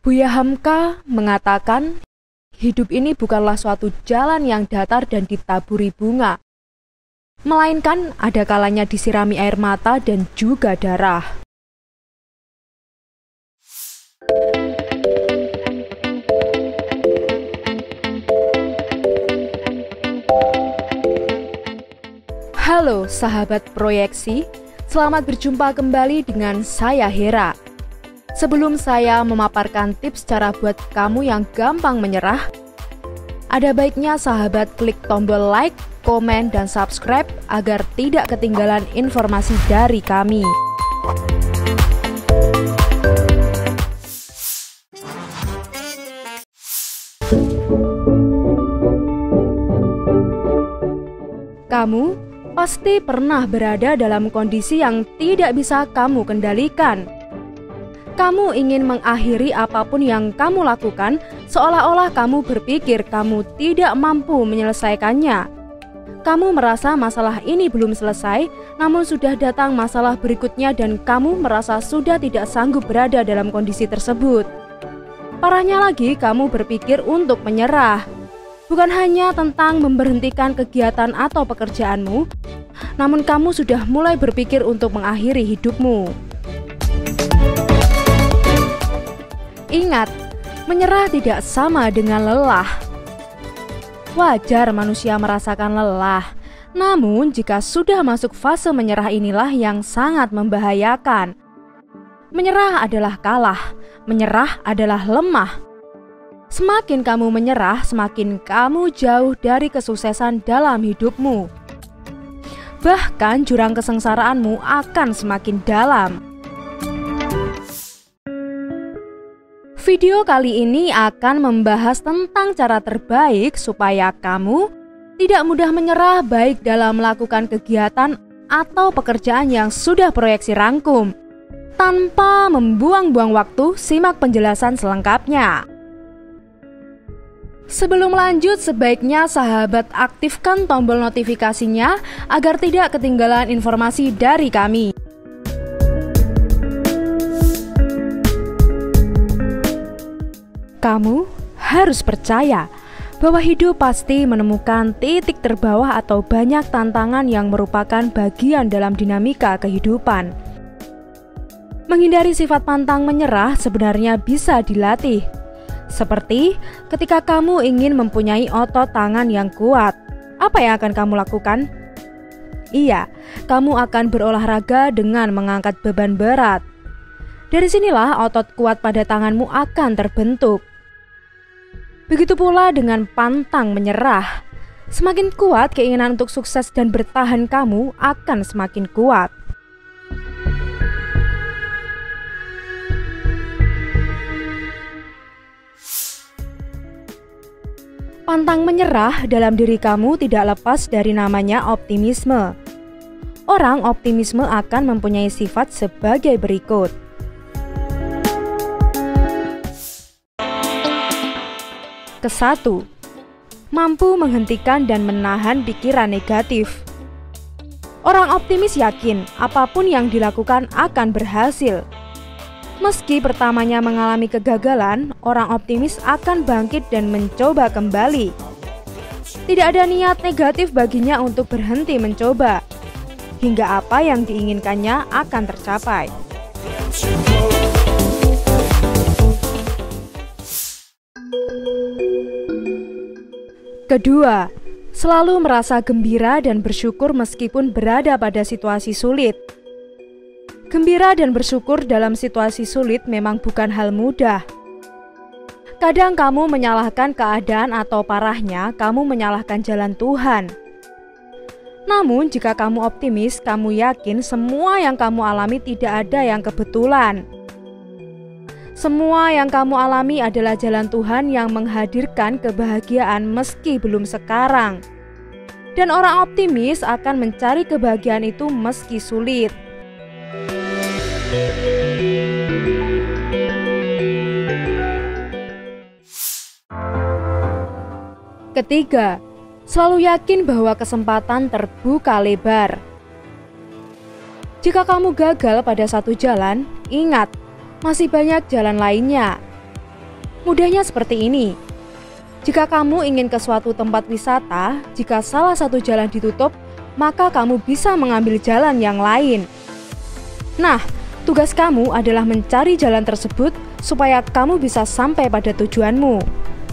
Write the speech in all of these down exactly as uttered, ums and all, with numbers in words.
Buya Hamka mengatakan, hidup ini bukanlah suatu jalan yang datar dan ditaburi bunga, melainkan ada kalanya disirami air mata dan juga darah. Halo sahabat proyeksi, selamat berjumpa kembali dengan saya Hera. Sebelum saya memaparkan tips cara buat kamu yang gampang menyerah, ada baiknya sahabat klik tombol like, komen, dan subscribe agar tidak ketinggalan informasi dari kami. Kamu pasti pernah berada dalam kondisi yang tidak bisa kamu kendalikan. Kamu ingin mengakhiri apapun yang kamu lakukan, seolah-olah kamu berpikir kamu tidak mampu menyelesaikannya. Kamu merasa masalah ini belum selesai, namun sudah datang masalah berikutnya dan kamu merasa sudah tidak sanggup berada dalam kondisi tersebut. Parahnya lagi, kamu berpikir untuk menyerah. Bukan hanya tentang memberhentikan kegiatan atau pekerjaanmu, namun kamu sudah mulai berpikir untuk mengakhiri hidupmu. Ingat, menyerah tidak sama dengan lelah. Wajar manusia merasakan lelah, namun jika sudah masuk fase menyerah inilah yang sangat membahayakan. Menyerah adalah kalah, menyerah adalah lemah. Semakin kamu menyerah, semakin kamu jauh dari kesuksesan dalam hidupmu. Bahkan jurang kesengsaraanmu akan semakin dalam. Video kali ini akan membahas tentang cara terbaik supaya kamu tidak mudah menyerah baik dalam melakukan kegiatan atau pekerjaan yang sudah proyeksi rangkum. Tanpa membuang-buang waktu, simak penjelasan selengkapnya. Sebelum lanjut, sebaiknya sahabat aktifkan tombol notifikasinya agar tidak ketinggalan informasi dari kami. Kamu harus percaya bahwa hidup pasti menemukan titik terbawah atau banyak tantangan yang merupakan bagian dalam dinamika kehidupan. Menghindari sifat pantang menyerah sebenarnya bisa dilatih. Seperti ketika kamu ingin mempunyai otot tangan yang kuat, apa yang akan kamu lakukan? Iya, kamu akan berolahraga dengan mengangkat beban berat. Dari sinilah otot kuat pada tanganmu akan terbentuk. Begitu pula dengan pantang menyerah. Semakin kuat keinginan untuk sukses dan bertahan kamu akan semakin kuat. Pantang menyerah dalam diri kamu tidak lepas dari namanya optimisme. Orang optimisme akan mempunyai sifat sebagai berikut. Kesatu, mampu menghentikan dan menahan pikiran negatif. Orang optimis yakin apapun yang dilakukan akan berhasil. Meski pertamanya mengalami kegagalan, orang optimis akan bangkit dan mencoba kembali. Tidak ada niat negatif baginya untuk berhenti mencoba, hingga apa yang diinginkannya akan tercapai. Kedua, selalu merasa gembira dan bersyukur meskipun berada pada situasi sulit. Gembira dan bersyukur dalam situasi sulit memang bukan hal mudah. Kadang kamu menyalahkan keadaan atau parahnya, kamu menyalahkan jalan Tuhan. Namun jika kamu optimis, kamu yakin semua yang kamu alami tidak ada yang kebetulan. Semua yang kamu alami adalah jalan Tuhan yang menghadirkan kebahagiaan meski belum sekarang. Dan orang optimis akan mencari kebahagiaan itu meski sulit. Ketiga, selalu yakin bahwa kesempatan terbuka lebar. Jika kamu gagal pada satu jalan, ingat, masih banyak jalan lainnya. Mudahnya seperti ini. Jika kamu ingin ke suatu tempat wisata, jika salah satu jalan ditutup, maka kamu bisa mengambil jalan yang lain. Nah, tugas kamu adalah mencari jalan tersebut supaya kamu bisa sampai pada tujuanmu.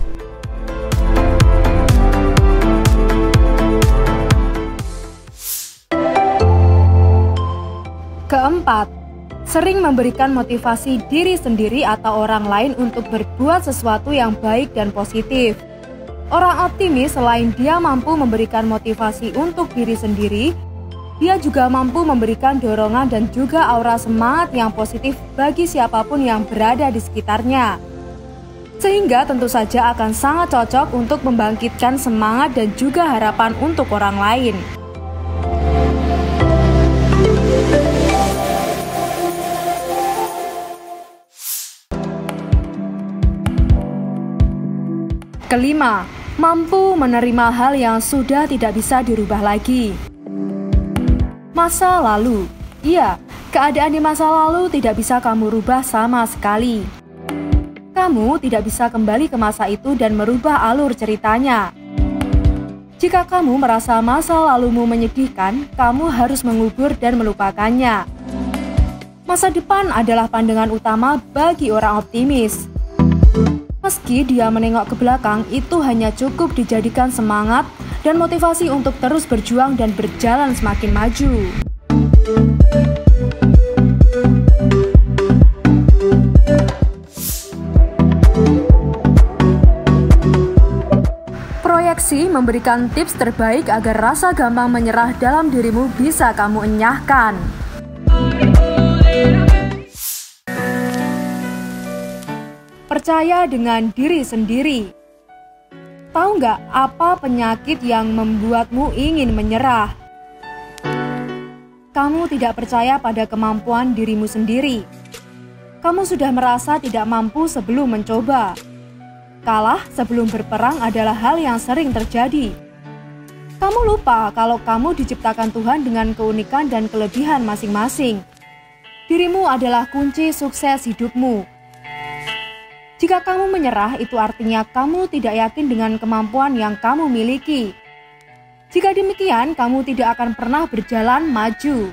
Keempat, sering memberikan motivasi diri sendiri atau orang lain untuk berbuat sesuatu yang baik dan positif. Orang optimis selain dia mampu memberikan motivasi untuk diri sendiri, dia juga mampu memberikan dorongan dan juga aura semangat yang positif bagi siapapun yang berada di sekitarnya. Sehingga tentu saja akan sangat cocok untuk membangkitkan semangat dan juga harapan untuk orang lain. Kelima, mampu menerima hal yang sudah tidak bisa dirubah lagi. Masa lalu, iya, keadaan di masa lalu tidak bisa kamu rubah sama sekali. Kamu tidak bisa kembali ke masa itu dan merubah alur ceritanya. Jika kamu merasa masa lalumu menyedihkan, kamu harus mengubur dan melupakannya. Masa depan adalah pandangan utama bagi orang optimis. Meski dia menengok ke belakang, itu hanya cukup dijadikan semangat dan motivasi untuk terus berjuang dan berjalan semakin maju. Proyeksi memberikan tips terbaik agar rasa gampang menyerah dalam dirimu bisa kamu enyahkan. Percaya dengan diri sendiri. Tahu nggak apa penyakit yang membuatmu ingin menyerah? Kamu tidak percaya pada kemampuan dirimu sendiri. Kamu sudah merasa tidak mampu sebelum mencoba. Kalah sebelum berperang adalah hal yang sering terjadi. Kamu lupa kalau kamu diciptakan Tuhan dengan keunikan dan kelebihan masing-masing. Dirimu adalah kunci sukses hidupmu. Jika kamu menyerah, itu artinya kamu tidak yakin dengan kemampuan yang kamu miliki. Jika demikian, kamu tidak akan pernah berjalan maju.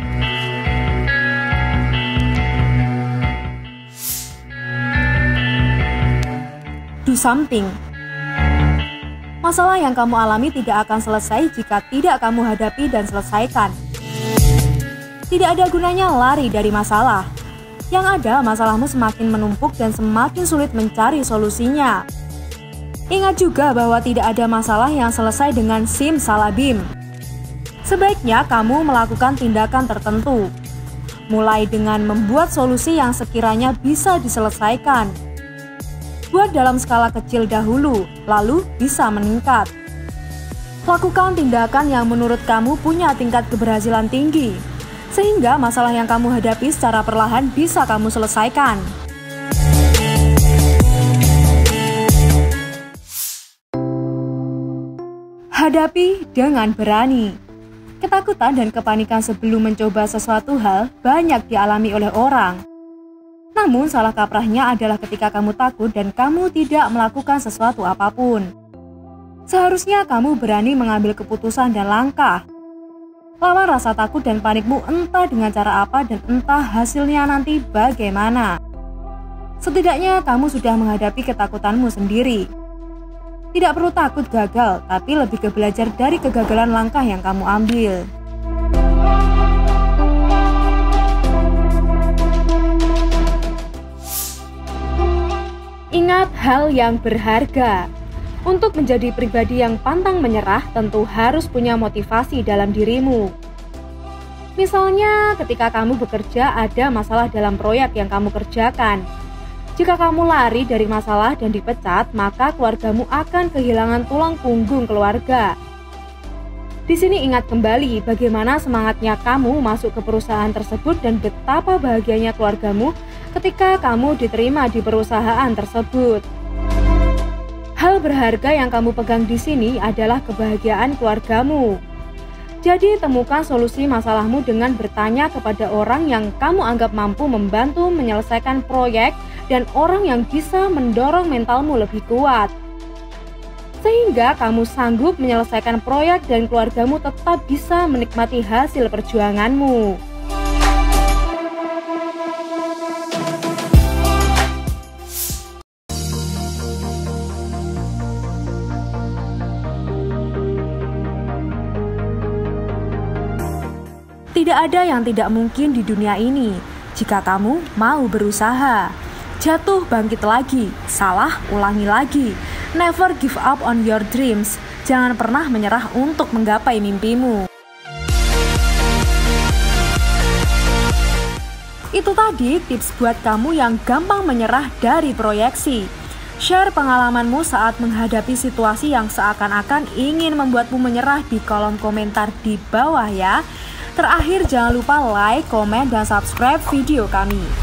Do something. Masalah yang kamu alami tidak akan selesai jika tidak kamu hadapi dan selesaikan. Tidak ada gunanya lari dari masalah. Yang ada, masalahmu semakin menumpuk dan semakin sulit mencari solusinya. Ingat juga bahwa tidak ada masalah yang selesai dengan simsalabim. Sebaiknya kamu melakukan tindakan tertentu, mulai dengan membuat solusi yang sekiranya bisa diselesaikan. Buat dalam skala kecil dahulu, lalu bisa meningkat. Lakukan tindakan yang menurut kamu punya tingkat keberhasilan tinggi, sehingga masalah yang kamu hadapi secara perlahan bisa kamu selesaikan. Hadapi dengan berani. Ketakutan dan kepanikan sebelum mencoba sesuatu hal banyak dialami oleh orang. Namun salah kaprahnya adalah ketika kamu takut dan kamu tidak melakukan sesuatu apapun. Seharusnya kamu berani mengambil keputusan dan langkah. Lawan rasa takut dan panikmu entah dengan cara apa dan entah hasilnya nanti bagaimana. Setidaknya kamu sudah menghadapi ketakutanmu sendiri. Tidak perlu takut gagal, tapi lebih ke belajar dari kegagalan langkah yang kamu ambil. Ingat hal yang berharga. Untuk menjadi pribadi yang pantang menyerah, tentu harus punya motivasi dalam dirimu. Misalnya, ketika kamu bekerja ada masalah dalam proyek yang kamu kerjakan. Jika kamu lari dari masalah dan dipecat, maka keluargamu akan kehilangan tulang punggung keluarga. Di sini ingat kembali bagaimana semangatnya kamu masuk ke perusahaan tersebut dan betapa bahagianya keluargamu ketika kamu diterima di perusahaan tersebut. Hal berharga yang kamu pegang di sini adalah kebahagiaan keluargamu. Jadi temukan solusi masalahmu dengan bertanya kepada orang yang kamu anggap mampu membantu menyelesaikan proyek dan orang yang bisa mendorong mentalmu lebih kuat. Sehingga kamu sanggup menyelesaikan proyek dan keluargamu tetap bisa menikmati hasil perjuanganmu. Tidak ada yang tidak mungkin di dunia ini jika kamu mau berusaha. Jatuh bangkit lagi, salah ulangi lagi. Never give up on your dreams. Jangan pernah menyerah untuk menggapai mimpimu. Itu tadi tips buat kamu yang gampang menyerah dari proyeksi. Share pengalamanmu saat menghadapi situasi yang seakan-akan ingin membuatmu menyerah di kolom komentar di bawah ya. Terakhir jangan lupa like, komen, dan subscribe video kami.